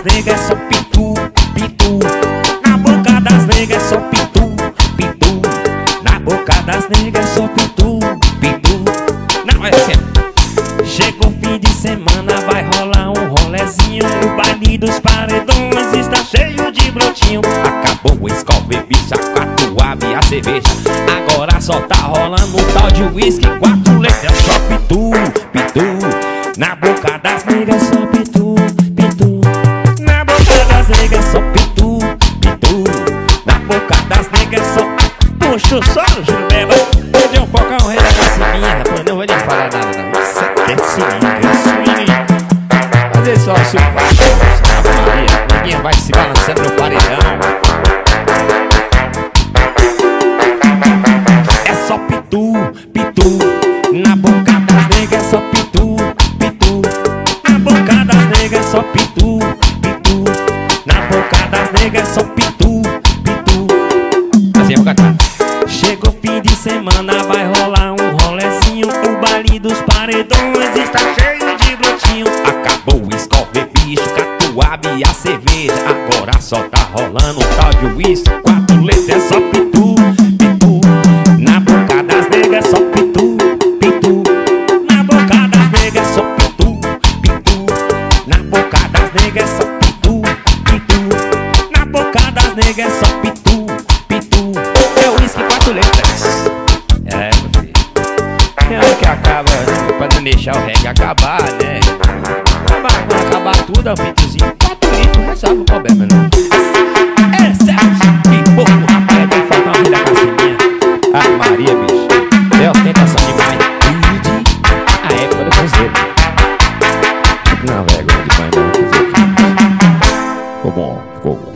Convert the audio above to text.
negas é só pitu, pitu. Na boca das negas é só pitu, pitu. Na boca das negas é só pitu, pitu. Não, é assim. Chegou fim de semana, vai rolar um rolezinho. O baile dos paredões está cheio de brotinho. Acabou o Skol, bicha, 4 ave e a cerveja. Agora só tá rolando um tal de whisky, 4 letras, é só pitu, pitu. Na boca das negas é só pitu, pitu. Na boca das negas é só pitu, pitu. Na boca das negas é só... Puxa o solo, Jurubeba. Perdi um pouco o rei da cacimbinha, rapaz, não vou nem falar nada não. Isso é swing. Fazer só o seu baixo, Maria. Ninguém vai se balançando no paredão. É só pitu, pitu. Na boca das negas é só pitu, pitu. Na boca das negas é só pitu, pitu. Na boca das negas é só pitu, pitu. Assim eu vou cantar. Chegou fim de semana, vai rolar um rolezinho. O baile dos paredões está cheio de brotinho. Acabou o Skol, bicho, catuaba e a cerveja. Agora só tá rolando um tal de whisky, 4 letras, é só pitu, pitu. Na boca das negas é só pitu, pitu. Na boca das negas é só pitu, pitu. Na boca das negas é só pitu, pitu. Na boca das negas é só pitu, pitu. É o whisky, 4 letras. É, meu filho. Tem hora que acaba, né? Pra não deixar o reggae acabar, né? Quando acabar tudo, é um videozinho 4 litros, resolve o problema, não. É Celso, que pouco, rapaz, tem que faltar uma vida cacimbinha. Ah, Maria, bicho. É ostentação demais. A época do cruzeiro. Não, vergonha demais, não. Ficou bom, ficou bom.